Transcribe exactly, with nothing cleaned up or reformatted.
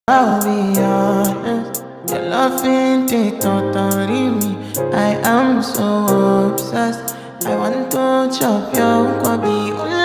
I'll be honest, your love ain't it totally me. I am so obsessed. I want to chop your kwabi.